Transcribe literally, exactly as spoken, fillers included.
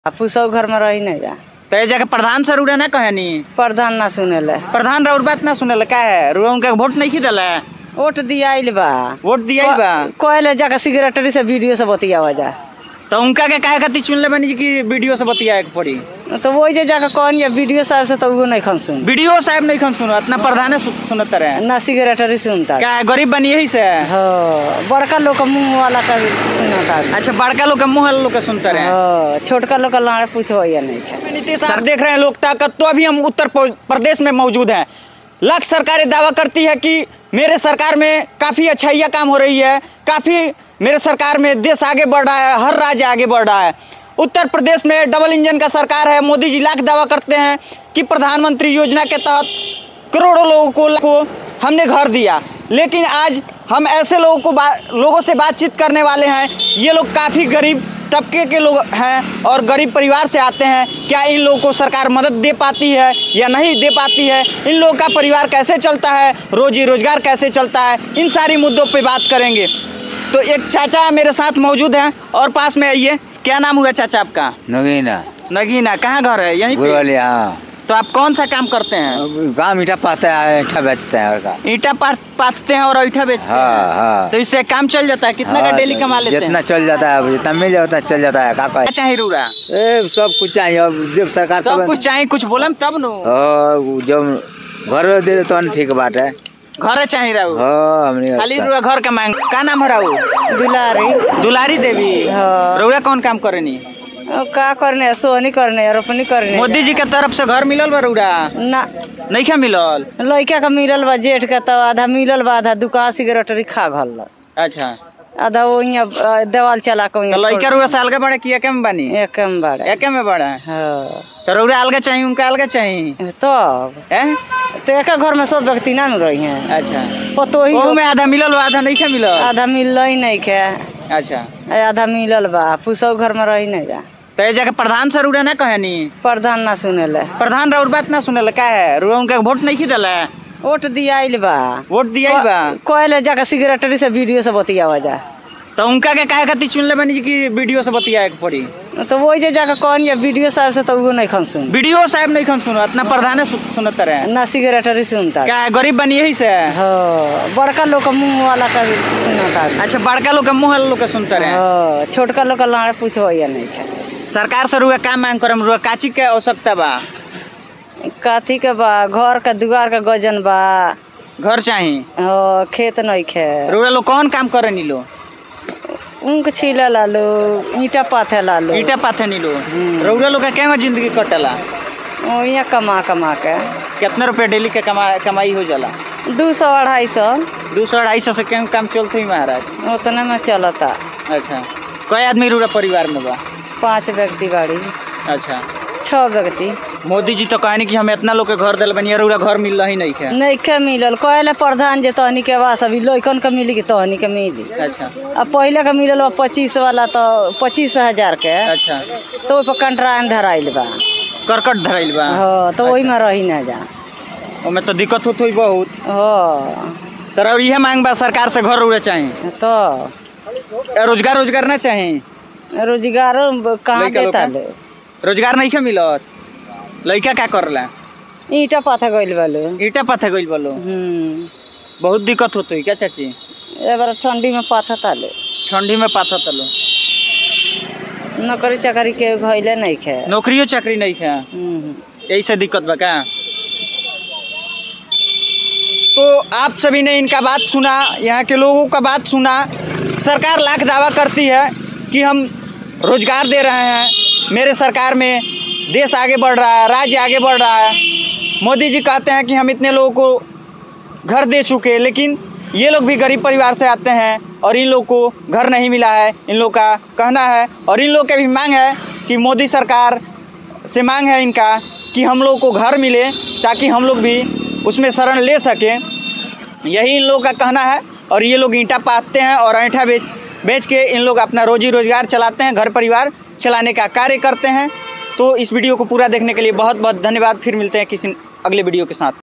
आपू सब घर में रही नहीं जा तो ये जगह प्रधान से रुड़ा ना कहनी प्रधान ना सुनेला प्रधान राउर बात ना सुनेला का है रुआ उनका वोट नहीं खिदला वोट दिया बा वोट दिया बा कोयले जाकर सिगरेटरी से वीडियो से बतियावा जा तो उनका के काहे खातिर चुनले बनी कि वीडियो से बतियाए के पड़ी तो वही जे जाकर कौन या वीडियो साहब से तो वो नहीं खन सुन वीडियो साहब नहीं खन सुनो इतना प्रधान सुनत रहे ना सिगरेटरी सुनता क्या है गरीब बनी यही से हाँ बड़का लोग का मुंह वाला का सुनता अच्छा बड़का लोग का मुंह वाला लोग का सुनते रहे हाँ छोटका लोग का लाड़ पूछो या नहीं नीतीश आप देख रहे हैं लोक ताकत तो अभी हम उत्तर प्रदेश में मौजूद हैं लाख सरकारें दावा करती है कि मेरे सरकार में काफ़ी अच्छाइयाँ काम हो रही है काफ़ी मेरे सरकार में देश आगे बढ़ रहा है हर राज्य आगे बढ़ रहा है। उत्तर प्रदेश में डबल इंजन का सरकार है। मोदी जी लाख दावा करते हैं कि प्रधानमंत्री योजना के तहत करोड़ों लोगों को, को हमने घर दिया, लेकिन आज हम ऐसे लोगों को लोगों से बातचीत करने वाले हैं। ये लोग काफ़ी गरीब तबके के लोग हैं और गरीब परिवार से आते हैं। क्या इन लोगों को सरकार मदद दे पाती है या नहीं दे पाती है, इन लोगों का परिवार कैसे चलता है, रोजी रोजगार कैसे चलता है, इन सारी मुद्दों पे बात करेंगे। तो एक चाचा मेरे साथ मौजूद हैं और पास में आइए। क्या नाम हुआ चाचा आपका? नगीना। नगीना कहाँ घर है? यहीं पे? हाँ। तो आप कौन सा काम करते हैं? काम ईटा पाते हैं, ईटा बेचते हैं। और का ईटा पाते हैं और ईटा बेचते हाँ, हैं। हाँ। तो इससे काम चल जाता है? कितना हाँ, का डेली कमा लेते हैं? जितना चल जाता है, जितना मिल जाता है चल जाता है। का क्या चाहिए रूरा? ए सब कुछ चाहिए अब जब सरकार सब कुछ चाहिए, कुछ बोलम तब नो। जब घर दे दे तो ठीक बात है। घर चाहिए राहु हाँ, खाली रुआ घर का मांग। का नाम है राहु? दुलारी दुलारी देवी। हाँ। रुआ कौन काम करेनी? का करने सोहनी करने रोपनी करने। मोदी जी के तरफ से घर मिलल बा रुड़ा? ना नहीं क्या मिलल? लड़का का मिलल बा जेठ का तो आधा मिलल बा आधा दुकान सिगरेटरी खा घलस। अच्छा आधा वो यहाँ देवाल चला के तो लड़का रुआ साल का बड़ा किया के में बनी? एक में बड़ा एक में बड़ा। हाँ तो रुआ अलग चाहिए उनका अलग चाहिए तो है तो एक घर में सब व्यक्ति ना रही हैं। अच्छा पतो ही में आधा मिलल बा आधा नहीं क्या मिलल? आधा मिलल ही नहीं के। अच्छा आधा मिलल बा पूछो घर में रही नहीं जा। तो ये जगह प्रधान से रुड़ा ना कहनी प्रधान ना सुनेला प्रधान राउर बात ना सुनेला का है रुआ उनका वोट नहीं खिदला वोट दिया बा वोट दिया बा कोयले जाकर सिगरेटरी से वीडियो से बतियावा जा तो उनका के काहे खातिर चुनले बनी कि वीडियो से बतियाए के पड़ी तो वही जे जाकर कौन या वीडियो साहब से तो वो नहीं खन सुन वीडियो साहब नहीं खन सुनो इतना प्रधान सुनत रहे ना सिगरेटरी सुनता क्या है गरीब बनी यही से हाँ बड़का लोग का मुंह वाला का सुनता अच्छा बड़का लोग का मुंह वाला लोग का सुनते रहे हाँ छोटका लोग का लाड़ पूछो या नहीं सरकार से रुआ काम मांग करम रुआ काची के आवश्यकता बा काथी के बा घर का दुआर का गजन बा घर चाहिए हाँ खेत नहीं खे रुआ लोग कौन काम करे नी लो ऊँख छीला लालो ईटा पाथे लालो ईटा पाथे नी लो रुआ लोग का क्या जिंदगी कटला यहाँ कमा कमा के कितना रुपया डेली के कमा कमाई हो जाला दो सौ अढ़ाई सौ दो सौ अढ़ाई सौ से क्या काम चलते ही महाराज उतने में चलता। अच्छा कई आदमी रुआ परिवार में बा? पाँच व्यक्ति बाड़ी। अच्छा छह व्यक्ति। मोदी जी तो कहनी कि हम इतना लोग के घर दिल बनी रुआ घर मिल ही नहीं है नहीं के मिलल कहले प्रधान जे तहनी के वास अभी लइकन के मिली कि तहनी के मिली। अच्छा अब पहले का मिलल पच्चीस वाला तो पच्चीस हजार के। अच्छा तो ओइ पर कंट्रान धराइल बा करकट धराइल बा हाँ तो वही में रही ना जा ओमे तो दिक्कत होत होई बहुत। हाँ तर इहे मांग बा सरकार से घर रुआ चाहिए तो रोजगार रोजगार ना चाहिए रोजगार कहाँ देता ले रोजगार नहीं क्या मिलत लड़का क्या करला ईटा पाथा गइल बालो ईटा पाथा गइल बालो बहुत दिक्कत होत है क्या चाची ए बार ठंडी में पाथा ताले ठंडी में पाथा तलो नौकरी चाकरी के घइले नहीं खे नौकरियों चाकरी नहीं खे यही से दिक्कत बा का। तो आप सभी ने इनका बात सुना यहाँ के लोगों का बात सुना। सरकार लाख दावा करती है कि हम रोजगार दे रहे हैं मेरे सरकार में देश आगे बढ़ रहा है राज्य आगे बढ़ रहा है। मोदी जी कहते हैं कि हम इतने लोगों को घर दे चुके, लेकिन ये लोग भी गरीब परिवार से आते हैं और इन लोग को घर नहीं मिला है इन लोग का कहना है। और इन लोग के भी मांग है कि मोदी सरकार से मांग है इनका कि हम लोग को घर मिले ताकि हम लोग भी उसमें शरण ले सकें, यही इन लोग का कहना है। और ये लोग ईंटा पाते हैं और ऐंठा बेच बेच के इन लोग अपना रोजी रोजगार चलाते हैं, घर परिवार चलाने का कार्य करते हैं। तो इस वीडियो को पूरा देखने के लिए बहुत बहुत धन्यवाद। फिर मिलते हैं किसी अगले वीडियो के साथ।